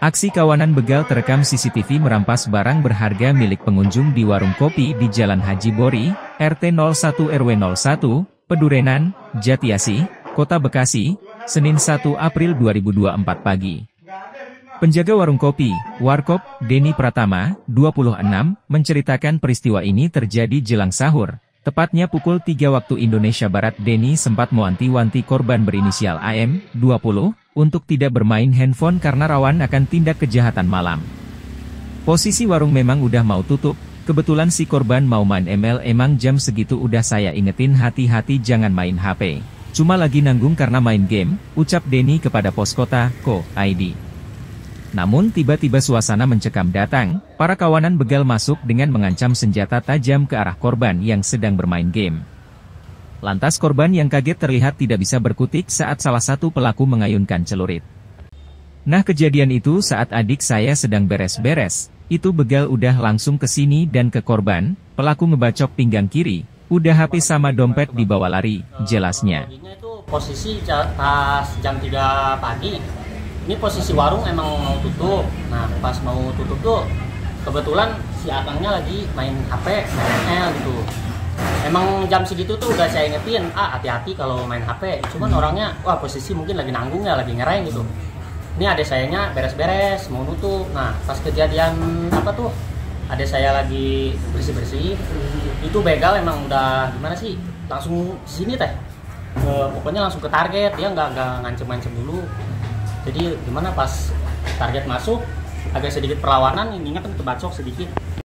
Aksi kawanan begal terekam CCTV merampas barang berharga milik pengunjung di warung kopi di Jalan Haji Bori, RT 01 RW 01, Pedurenan, Jatiasi, Kota Bekasi, Senin 1 April 2024 pagi. Penjaga warung kopi, Warkop, Denny Pratama, 26, menceritakan peristiwa ini terjadi jelang sahur. Tepatnya pukul 3 waktu Indonesia Barat. Denny sempat mewanti-wanti korban berinisial AM, 20, untuk tidak bermain handphone karena rawan akan tindak kejahatan malam. Posisi warung memang udah mau tutup, kebetulan si korban mau main ML. Emang jam segitu udah saya ingetin hati-hati jangan main HP. Cuma lagi nanggung karena main game, ucap Denny kepada Poskota, Co.id. Namun tiba-tiba suasana mencekam datang, para kawanan begal masuk dengan mengancam senjata tajam ke arah korban yang sedang bermain game. Lantas korban yang kaget terlihat tidak bisa berkutik saat salah satu pelaku mengayunkan celurit. Nah, kejadian itu saat adik saya sedang beres-beres, itu begal udah langsung ke sini dan ke korban, pelaku ngebacok pinggang kiri, udah HP sama dompet dibawa lari, jelasnya. Itu posisi pas jam 3 pagi. Ini posisi warung emang mau tutup. Nah, pas mau tutup tuh kebetulan si akangnya lagi main HP, main ML gitu. Emang jam segitu tuh udah saya ingetin, hati-hati kalau main HP. Cuman orangnya, posisi mungkin lagi nanggung ya, lagi ngereng gitu. Ini adek sayanya beres-beres, mau nutup. Nah, pas kejadian adek saya lagi bersih-bersih. Itu begal emang udah gimana sih? Langsung sini teh. Pokoknya langsung ke target, dia nggak ngancem-ngancem dulu. Jadi gimana pas target masuk, agak sedikit perlawanan, ingat kan kebacok sedikit.